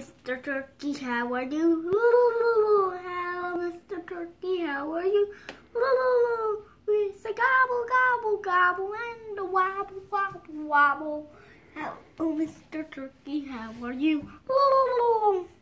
Mr. Turkey, how are you? Hello, Mr. Turkey, how are you? We say gobble, gobble, gobble, and a wobble, wobble, wobble. Hello, Mr. Turkey, how are you?